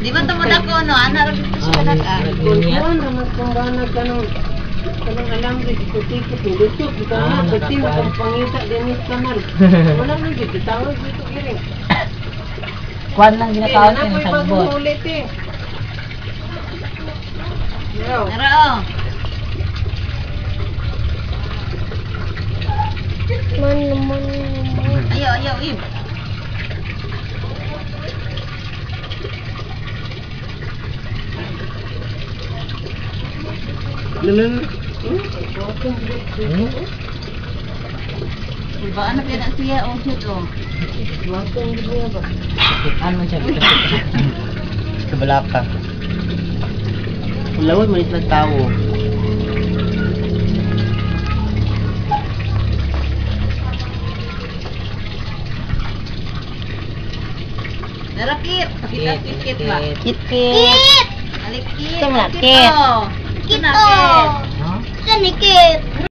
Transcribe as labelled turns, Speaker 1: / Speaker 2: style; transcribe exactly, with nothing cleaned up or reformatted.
Speaker 1: Di ba ito mo na ko, no? Ana, rin ito siya na ka.
Speaker 2: Kung naman kung ba nagkanong kanang alambre, ikot-ikot, nilutok, di ka na, pati mo kang pangita, dinis naman. Wala nang dito, tawag dito, iring.
Speaker 3: Kwan lang ginatawag
Speaker 2: Eh,
Speaker 3: yun
Speaker 2: nanapoy
Speaker 3: sa bot.
Speaker 2: bagong ulit eh. Yo.
Speaker 1: Nara, oh.
Speaker 4: Man, man, man.
Speaker 1: Ayaw, ayaw, Ib.
Speaker 2: Naman.
Speaker 3: Hmm?
Speaker 1: Diba, ano kaya na siya, oh, shit, oh.
Speaker 3: Ano man siya?
Speaker 5: Sa balaka. Kung laway, manis ng tao.
Speaker 1: Nara, Kit. Kita, Kit, Kit ba?
Speaker 3: Kit.
Speaker 4: Kit!
Speaker 1: Alik, Kit.
Speaker 4: Ito nga,
Speaker 1: Kit,
Speaker 4: Kit.
Speaker 1: oh. Ito
Speaker 4: Kit,
Speaker 1: na,
Speaker 4: oh.
Speaker 3: Ha?
Speaker 4: Saan ni Kit?